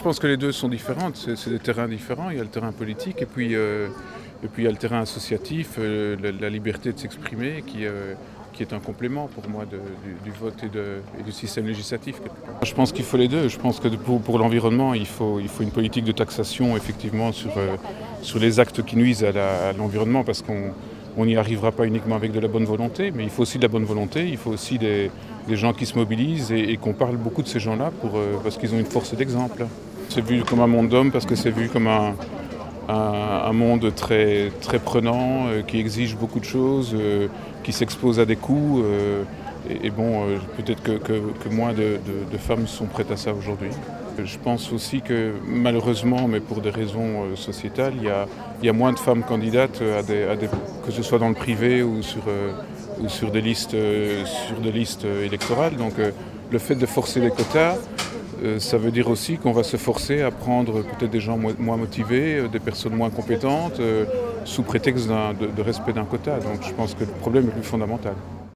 Je pense que les deux sont différentes, c'est des terrains différents. Il y a le terrain politique et puis il y a le terrain associatif, la liberté de s'exprimer qui est un complément pour moi du vote et du système législatif. Je pense qu'il faut les deux. Je pense que pour l'environnement, il faut une politique de taxation effectivement sur les actes qui nuisent à l'environnement parce qu'on n'y arrivera pas uniquement avec de la bonne volonté, mais il faut aussi de la bonne volonté, il faut aussi des gens qui se mobilisent et qu'on parle beaucoup de ces gens-là parce qu'ils ont une force d'exemple. C'est vu comme un monde d'hommes parce que c'est vu comme un monde très, très prenant, qui exige beaucoup de choses, qui s'expose à des coûts. Peut-être que moins de femmes sont prêtes à ça aujourd'hui. Je pense aussi que malheureusement, mais pour des raisons sociétales, il y a moins de femmes candidates que ce soit dans le privé ou sur des listes électorales. Donc le fait de forcer les quotas, ça veut dire aussi qu'on va se forcer à prendre peut-être des gens moins motivés, des personnes moins compétentes, sous prétexte de respect d'un quota. Donc je pense que le problème est plus fondamental.